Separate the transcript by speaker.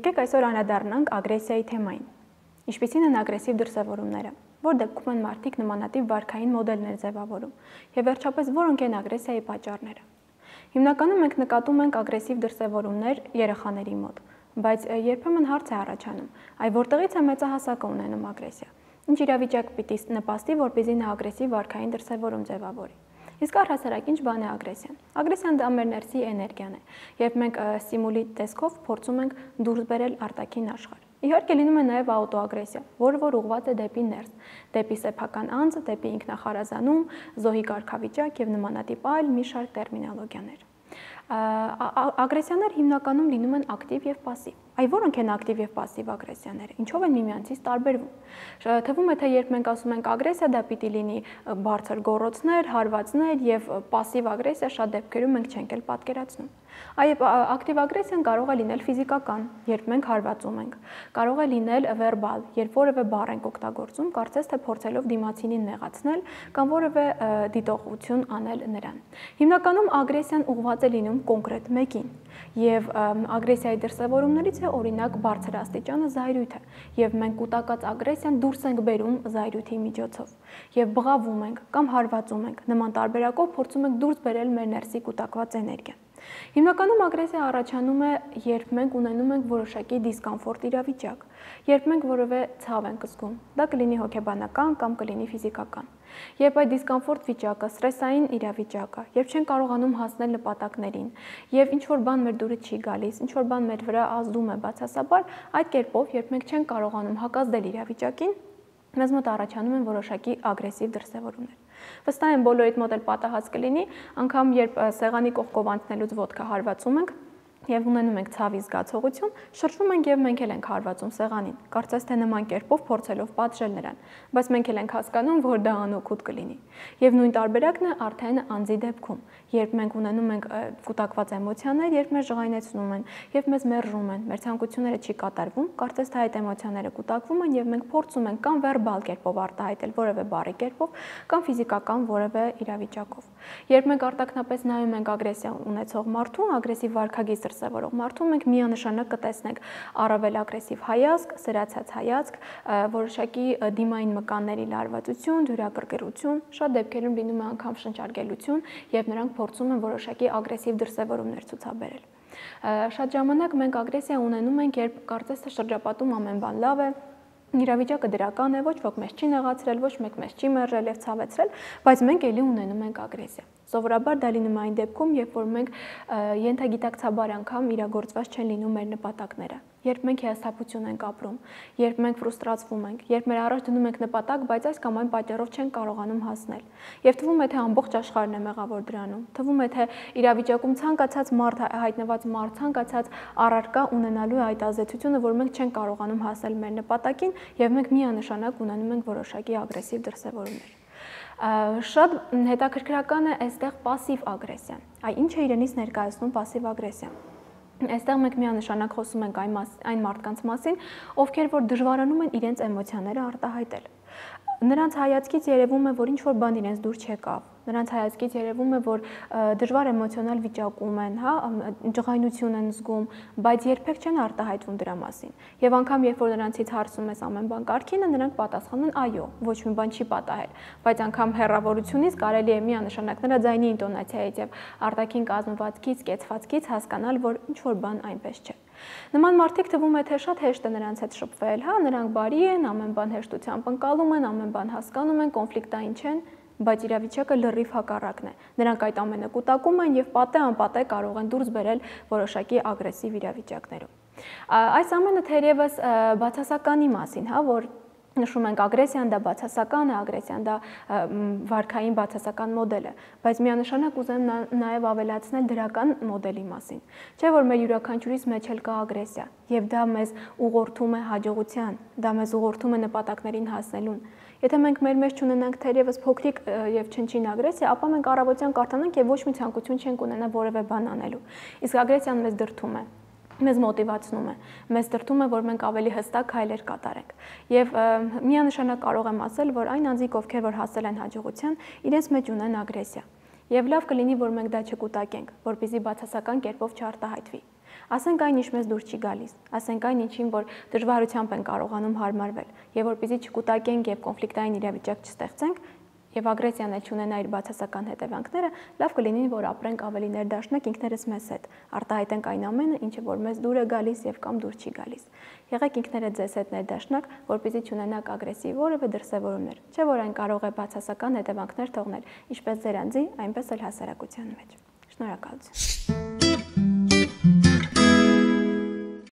Speaker 1: Եկեք այսօր անդրադառնանք ագրեսիայի թեմային։ Ինչպիսին են ագրեսիվ դրսևորումները, որ դեպքում են մարդիկ նմանատիպ վարքային մոդելներ ձևավորում, եւ վերջապես որոնք են ագրեսիայի պատճառները։ Հիմնականում մենք նկատում ենք ագրեսիվ դրսևորումներ երեխաների մոտ, բայց երբեմն հարց է առաջանում, այ որտեղից է մեծահասակը ունենում ագրեսիա։ Ինչ իրավիճակ պիտի նպաստի, որպեսզի նա ագրեսիվ վարքային դրսևորում ձևավորի։ Իսկ առհասարակ ինչ բան է ագրեսիան։ Ագրեսիան դա մեր ներսի էներգիան է, երբ մենք ստիմուլի տեսքով փորձում ենք դուրս բերել արտաքին աշխարհ։ Իհարկե լինում է նաև աուտոագրեսիա, որը որ ուղղված է դեպի ներս, դեպի սեփական անձ, դեպի ինքնախարազանում, զոհի կարգավիճակ եւ նմանատիպ այլ մի շարք տերմինոլոգիաներ։ Ագրեսիաներ հիմնականում լինում են ակտիվ եւ պասիվ։ Այ որոնք են ակտիվ եւ պասիվ ագրեսիաները, ինչով են միմյանցից տարբերվում։ Թվում է, թե երբ մենք ասում ենք ագրեսիա, դա պիտի լինի բարձր գոռոցներ, հարվածներ եւ պասիվ ագրեսիա շատ դեպքերում մենք չենք էլ պատկերացնում։ Այ ակտիվ ագրեսիան կարող է լինել ֆիզիկական, երբ մենք հարվածում ենք, կարող է լինել վերբալ, երբ որևէ բառ ենք օգտագործում, կարծես թե փորձելով դիմացինին նեղացնել կամ որևէ դիտողություն անել նրան։ Հիմնականում ագրեսիան ուղղված է լինում կոնկրետ մեկին, եւ ագրեսիայի դրսևորումներից է օրինակ բարձր աստիճանը զայրույթը, եւ մենք կուտակած ագրեսիան դուրս ենք բերում զայրույթի միջոցով, եւ բղավում ենք կամ հարվածում ենք, նման տարբերակով փորձում ենք դուրս բերել մեր ներսի կուտակված էներգիան։ Հիմնականում ագրեսիա առաջանում է, երբ մենք ունենում ենք որոշակի դիսկոմֆորտ իրավիճակ, երբ մենք որևէ ցավ ենք զգում, դա կլինի հոգեբանական կամ կլինի ֆիզիկական։ Երբ այդ դիսկոմֆորտ վիճակը, սթրեսային իրավիճակը, երբ չենք կարողանում հասնել նպատակներին, եւ ինչ որ բան մեր դուրը չի գալիս, ինչ որ բան մեր վրա ազդում է բացասաբար, այդ կերպով, երբ մենք չենք կարողանում հակազդել իրավիճակին, մեզ մոտ առաջանում են որոշակի ագրեսիվ դրսևորումներ։ Վստահ եմ բոլորիդ մոտ էլ պատահած կլինի, անգամ երբ սեղանի կողքով անցնելուց ոտքը հարվածում ենք եւ ունենում ենք ցավի զգացողություն, շրջվում ենք եւ մենք էլ ենք հարվածում սեղանին, կարծես թե նման կերպով փորձելով պատժել նրան, բայց մենք էլ ենք հասկանում, որ դա անօգուտ կլինի։ Եվ նույն տարբերակն է արդեն անձի դեպքում, երբ մենք ունենում ենք կուտակված էմոցիաներ, երբ մեզ ժղայնեցնում են, երբ մեզ մերժում են, մեր ցանկությունները չի կատարվում, կարծես թե այդ էմոցիաները կուտակվում են եւ մենք փորձում ենք կամ վերբալ կերպով արտահայտել որևէ բառի կերպով, կամ ֆիզիկական որևէ իրավիճակով։ Երբ մենք արտաքնապես նայում ենք ագրեսիա ունեցող մարդուն, ագրեսիվ վարքագիծ դրսևորող մարդու, մենք միանշանակ կտեսնենք առավել ագրեսիվ հայացք, սրացած հայացք, որոշակի դիմային մկանների լարվածություն, դյուրակրկրություն, շատ դեպքերում լինում է անգամ շնչարգելություն, եւ նրանք փորձում են որոշակի ագրեսիվ դրսևորումներ ցուցաբերել։ Շատ ժամանակ մենք ագրեսիա ունենում ենք, երբ կարծես թե շրջապատում ամեն բան լավ է, իրավիճակը դրական է, ոչ ոք մեզ չի նեղացրել, ոչ մեկ մեզ չի մերժել եւ ցավեցրել, բայց մենք էլի ունենում ենք ագրեսիա։ Սովորաբար դա լինում է այն դեպքում, երբ որ մենք ենթագիտակցաբար անգամ իրագործված չեն լինում մեր նպատակները, երբ մենք հիասթափություն ենք ապրում, երբ մենք ֆրուստրացվում ենք, երբ մեր առաջ դնում ենք նպատակ, բայց այս կամ այն պատճառով չենք կարողանում հասնել։ Եվ թվում է, թե ամբողջ աշխարհն է մեղավոր դրանում։ Թվում է, թե իրավիճակում ցանկացած մարդ, հայտնված մարդ, ցանկացած առարկա ունենալու է այդ ազդեցությունը, որ մենք չենք կարողանում հասնել մեր նպատակին, եւ մենք միանշանակ ունենում ենք որոշակի ագրեսիվ դրսևորումներ։ Շատ հետաքրքրական է այստեղ պասիվ ագրեսիան։ Այ ինչ է իրենից ներկայացնում պասիվ ագրեսիան։ Այստեղ մենք միանշանակ խոսում ենք այն մարդկանց մասին, ովքեր որ դժվարանում են իրենց էմոցիաները արտահայտել։ Նրանց հայացքից երևում է, որ ինչ որ բան իրենց դուր չեկավ։ Նրանց հայացքից երևում է, որ դժվար էմոցիոնալ վիճակում են, ջղայնություն են զգում, բայց երբեք չեն արտահայտվում դրա մասին։ Եվ անգամ երբ որ նրանցից հարցում ես ամեն բան կարգին է, նրանք պատասխանում են այո, ոչ մի բան չի պատահել, բայց անգամ հեռավորությունից կարելի է միանշանակ նրա ձայնի ինտոնացիայից եւ արտաքին կազմվածքից, կեցվածքից հասկանալ, որ ինչ որ բան այնպես չէ։ Նման մարդիկ թվում է, թե շատ հեշտ է նրանց հետ շփվել, նրանք բարի են, ամեն բան հեշտությամբ ընկալում են, ամեն բան հասկանում են, կոնֆլիկտային չեն, բայց իրավիճակը լրիվ հակառակն է։ Նրանք այդ ամենը կուտակում են եւ պատե-անպատե կարող են դուրս բերել որոշակի ագրեսիվ իրավիճակներում։ Այս ամենը թերևս բացասականի մասին, որ նշում ենք ագրեսիան դա բացասական է, ագրեսիան դա վարքային բացասական մոդել է, բայց միանշանակ ուզեմ նաև ավելացնել դրական մոդելի մասին։ Չէ՞ որ մեր յուրաքանչյուրիս մեջ էլ կա ագրեսիա, եւ դա մեզ ուղղորդում է հաջողության, դա մեզ ուղղորդում է նպատակներին հասնելուն։ Եթե մենք մեր մեջ չունենանք թերևս փոքրիկ եւ չնչին ագրեսիա, ապա մենք առավոտյան կարթանանք եւ ոչ մի ցանկություն չենք ունենա որևէ բան անելու։ Իսկ ագրեսիան մեզ դրդում է, մեզ մոտիվացնում է, մեզ դրդում է, որ մենք ավելի հստակ քայլեր կատարենք։ Եվ միանշանակ կարող եմ ասել, որ այն անձիկ, ովքեր որ հասել են հաջողության, իրենց մեջ ունեն ագրեսիա։ Եվ լավ կլինի, որ մենք դա չկուտակենք, որպեսզի բացասական կերպով չարտահայտվի։ Ասենք այն, ինչ մեզ դուր չի գալիս, ասենք այն, ինչին, որ դժվարությամբ են կարողանում հարմարվել, եւ որպեսզի չկուտակենք եւ կոնֆլիկտային իրավիճակ չստեղծենք, եւ ագրեսիան էլ չունենա իր բացասական հետևանքները, լավ կլինի, որ ապրենք ավելի ներդաշնակ ինքներս մեզ հետ, արտահայտենք այն ամենը, ինչը որ մեզ դուր է գալիս եւ կամ դուր չի գալիս։ Եղեք ինքներդ ձեզ հետ ներդաշնակ, որպեսզի չունենաք ագրեսիվ որևէ դրսևորումներ, չէ՞ որ այն կարող է բացասական հետևանքներ թողնել, ինչպես ձեր անձի, այնպես էլ հասարակության մեջ։ Շնորհակալություն։